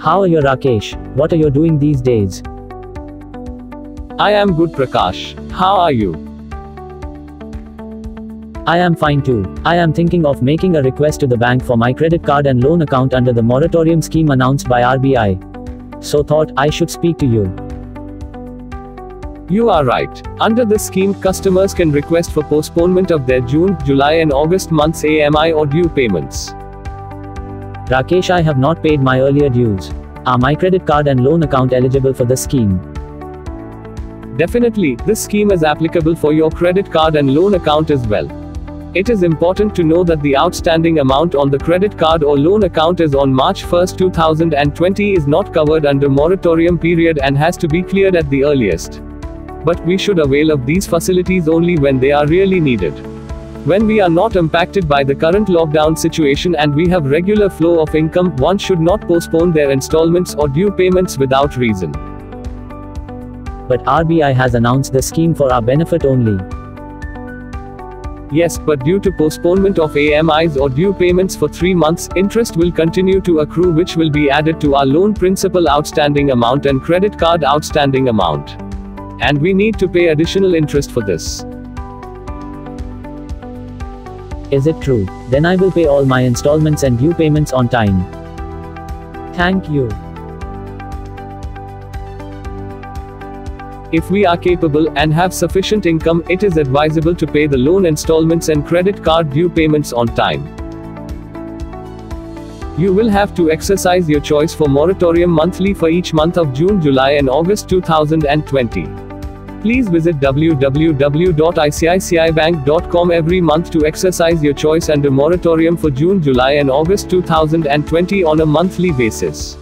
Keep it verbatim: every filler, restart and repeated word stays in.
How are you, Rakesh? What are you doing these days? I am good, Prakash. How are you? I am fine too. I am thinking of making a request to the bank for my credit card and loan account under the moratorium scheme announced by R B I. So thought I should speak to you. You are right. Under this scheme, customers can request for postponement of their June, July and August months A M I or due payments. Rakesh, I have not paid my earlier dues. Are my credit card and loan account eligible for the scheme? Definitely, this scheme is applicable for your credit card and loan account as well. It is important to know that the outstanding amount on the credit card or loan account is on March first two thousand twenty is not covered under moratorium period and has to be cleared at the earliest. But we should avail of these facilities only when they are really needed. When we are not impacted by the current lockdown situation and we have regular flow of income, one should not postpone their installments or due payments without reason. But R B I has announced the scheme for our benefit only. Yes, but due to postponement of A M Is or due payments for three months, interest will continue to accrue, which will be added to our loan principal outstanding amount and credit card outstanding amount. And we need to pay additional interest for this. Is it true? Then I will pay all my installments and due payments on time. Thank you. If we are capable and have sufficient income, it is advisable to pay the loan installments and credit card due payments on time. You will have to exercise your choice for moratorium monthly for each month of June, July and August two thousand twenty. Please visit w w w dot i c i c i bank dot com every month to exercise your choice under moratorium for June, July and August two thousand twenty on a monthly basis.